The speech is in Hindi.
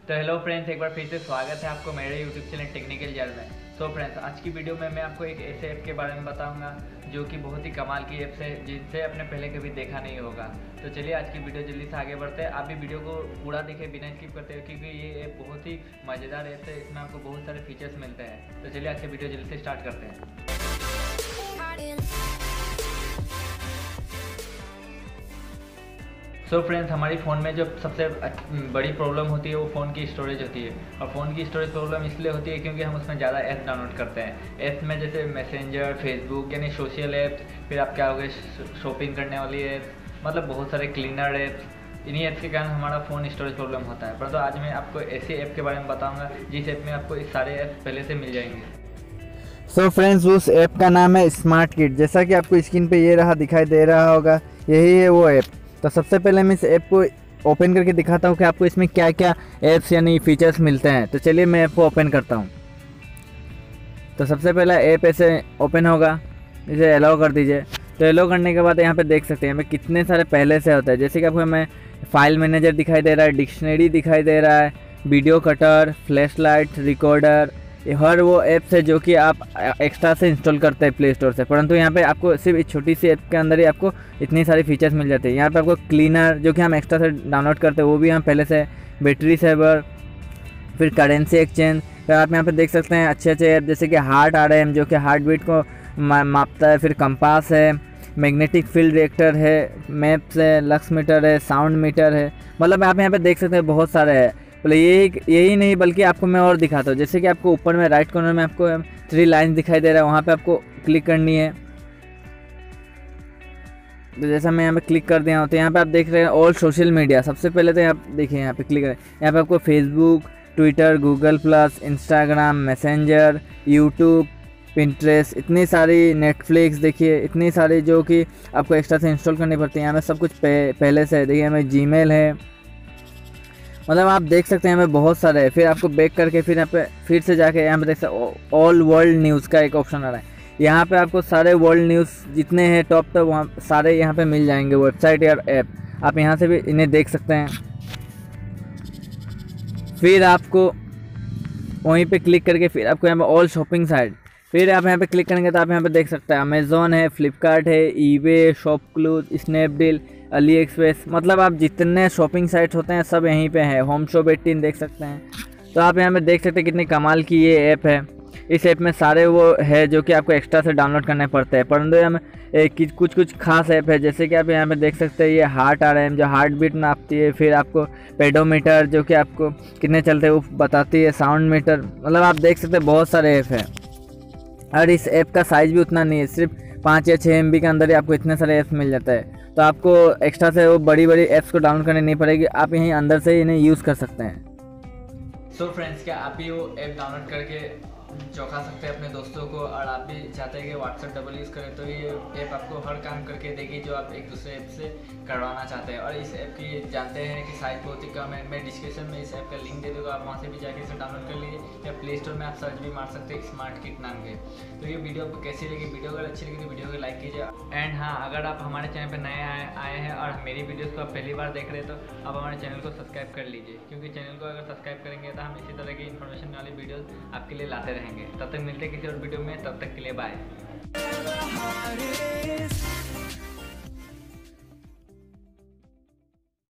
तो हेलो फ्रेंड्स, एक बार फिर से स्वागत है आपको मेरे यूट्यूब चैनल टेक्निकल जल में। सो फ्रेंड्स, आज की वीडियो में मैं आपको एक ऐसे ऐप के बारे में बताऊंगा जो कि बहुत ही कमाल की ऐप्स है, जिनसे आपने पहले कभी देखा नहीं होगा। तो चलिए आज की वीडियो जल्दी से आगे बढ़ते हैं। आप भी वीडियो को पूरा देखें, बिना स्किप करते हुए, क्योंकि ये ऐप बहुत ही मज़ेदार ऐप है। इसमें आपको बहुत सारे फीचर्स मिलते हैं। तो चलिए आज की वीडियो जल्दी से स्टार्ट करते हैं। सो फ्रेंड्स, हमारी फ़ोन में जो सबसे बड़ी प्रॉब्लम होती है वो फ़ोन की स्टोरेज होती है। और फ़ोन की स्टोरेज प्रॉब्लम इसलिए होती है क्योंकि हम उसमें ज़्यादा ऐप डाउनलोड करते हैं। ऐप्स में जैसे मैसेंजर, फेसबुक यानी सोशल ऐप्स, फिर आप क्या हो गए शॉपिंग करने वाली ऐप्स, मतलब बहुत सारे क्लीनर ऐप्स। इन्हीं ऐप्स के कारण हमारा फ़ोन स्टोरेज प्रॉब्लम होता है। परंतु आज मैं आपको ऐसी ऐप के बारे में बताऊँगा जिस ऐप में आपको इस सारे ऐप्स पहले से मिल जाएंगे। सो फ्रेंड्स, उस ऐप का नाम है स्मार्ट किट। जैसा कि आपको स्क्रीन पे ये रहा दिखाई दे रहा होगा, यही है वो ऐप। तो सबसे पहले मैं इस ऐप को ओपन करके दिखाता हूँ कि आपको इसमें क्या क्या ऐप्स यानी फीचर्स मिलते हैं। तो चलिए मैं ऐप को ओपन करता हूँ। तो सबसे पहला ऐप ऐसे ओपन होगा, इसे अलाउ कर दीजिए। तो अलाउ करने के बाद यहाँ पे देख सकते हैं हमें कितने सारे पहले से होता है। जैसे कि आपको हमें फाइल मैनेजर दिखाई दे रहा है, डिक्शनरी दिखाई दे रहा है, video cutter, flash light, recorder, हर वो ऐप्स है जो कि आप एक्स्ट्रा से इंस्टॉल करते हैं प्ले स्टोर से। परंतु यहाँ पे आपको सिर्फ एक छोटी सी ऐप के अंदर ही आपको इतनी सारी फीचर्स मिल जाते हैं। यहाँ पे आपको क्लीनर जो कि हम एक्स्ट्रा से डाउनलोड करते हैं वो भी हम पहले से, बैटरी सेवर, फिर करेंसी एक्सचेंज। फिर आप यहाँ पे देख सकते हैं अच्छे अच्छे ऐप जैसे कि हार्ट RM जो कि हार्ट बीट को मापता है, फिर कंपास है, मैग्नेटिक फील्ड रिएक्टर है, मैप्स है, लक्स मीटर है, साउंड मीटर है। मतलब आप यहाँ पे देख सकते हैं बहुत सारे हैं। बोले यही नहीं बल्कि आपको मैं और दिखाता हूँ। जैसे कि आपको ऊपर में राइट कॉर्नर में आपको 3 लाइन्स दिखाई दे रहा है, वहाँ पे आपको क्लिक करनी है। तो जैसा मैं यहाँ पे क्लिक कर दिया हूँ तो यहाँ पे आप देख रहे हैं ऑल सोशल मीडिया। सबसे पहले तो आप देखिए यहाँ पे क्लिक करें, यहाँ पे आपको Facebook, Twitter, Google plus, Instagram, Messenger, YouTube, Pinterest, इतनी सारी, नेटफ्लिक्स, देखिए इतनी सारी जो कि आपको एक्स्ट्रा से इंस्टॉल करनी पड़ती है। यहाँ पे सब कुछ पहले से है। देखिए हमें जीमेल है, मतलब आप देख सकते हैं हमें बहुत सारे है। फिर आपको बैक करके फिर यहाँ पे फिर से जाके यहाँ पे देख सकते ऑल वर्ल्ड न्यूज़ का एक ऑप्शन आ रहा है। यहाँ पे आपको सारे वर्ल्ड न्यूज़ जितने हैं टॉप तक वहाँ सारे यहाँ पे मिल जाएंगे, वेबसाइट या ऐप। आप यहाँ से भी इन्हें देख सकते हैं। फिर आपको वहीं पे क्लिक करके फिर आपको यहाँ पे ऑल शॉपिंग साइट, फिर आप यहाँ पे क्लिक करेंगे तो आप यहाँ पे देख सकते हैं अमेज़ॉन है, फ्लिपकार्ट है, eBay, ShopClues, Snapdeal, AliExpress. मतलब आप जितने शॉपिंग साइट्स होते हैं सब यहीं पे है। होम शॉप 18 देख सकते हैं। तो आप यहाँ पे देख सकते हैं कितनी कमाल की ये ऐप है। इस ऐप में सारे वो है जो कि आपको एक्स्ट्रा से डाउनलोड करने पड़ते हैं। परंतु यहाँ में कुछ खास ऐप है। जैसे कि आप यहाँ पे देख सकते हैं ये हार्ट RM जो हार्ट बीट नापती है, फिर आपको पेडोमीटर जो कि आपको कितने चलते हैं वो बताती है, साउंड मीटर। मतलब आप देख सकते हैं बहुत सारे ऐप है। और इस ऐप का साइज़ भी उतना नहीं है, सिर्फ 5 या 6 MB के अंदर ही आपको इतने सारे ऐप्स मिल जाता है। तो आपको एक्स्ट्रा से वो बड़ी ऐप्स को डाउनलोड करनी नहीं पड़ेगी, आप यहीं अंदर से इन्हें यूज़ कर सकते हैं। सो फ्रेंड्स, क्या आप भी वो ऐप डाउनलोड करके चौंका सकते हैं अपने दोस्तों को, और आप भी चाहते हैं कि व्हाट्सएप डबल यूज़ करें, तो ये ऐप आपको हर काम करके देगी जो आप एक दूसरे ऐप से करवाना चाहते हैं। और इस ऐप की जानते हैं कि साइज बहुत ही कम है। मैं डिस्क्रिप्शन में इस ऐप का लिंक दे दूँगा, आप वहाँ से भी जाके इसे डाउनलोड कर लीजिए, या प्ले स्टोर में आप सर्च भी मार सकते हैं स्मार्ट किट नाम के। तो ये वीडियो आपको कैसी लगी? वीडियो अगर अच्छी लगी तो वीडियो को लाइक कीजिए। एंड हाँ, अगर आप हमारे चैनल पर नए आए हैं और मेरी वीडियोज़ को आप पहली बार देख रहे हैं तो आप हमारे चैनल को सब्सक्राइब कर लीजिए, क्योंकि चैनल को अगर सब्सक्राइब करेंगे तो हम इसी तरह की इन्फॉर्मेशन वाली वीडियोज़ आपके लिए लाते रहेंगे। तब तक मिलते हैं किसी और वीडियो में, तब तक के लिए बाय।